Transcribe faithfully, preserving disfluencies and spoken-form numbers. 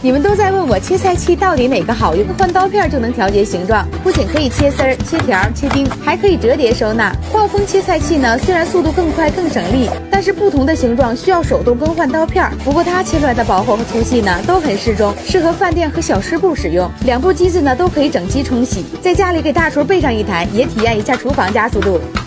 你们都在问我切菜器到底哪个好用？换刀片就能调节形状，不仅可以切丝儿、切条、切丁，还可以折叠收纳。暴风切菜器呢，虽然速度更快、更省力，但是不同的形状需要手动更换刀片。不过它切出来的薄厚和粗细呢，都很适中，适合饭店和小吃部使用。两部机子呢，都可以整机冲洗。在家里给大厨备上一台，也体验一下厨房加速度。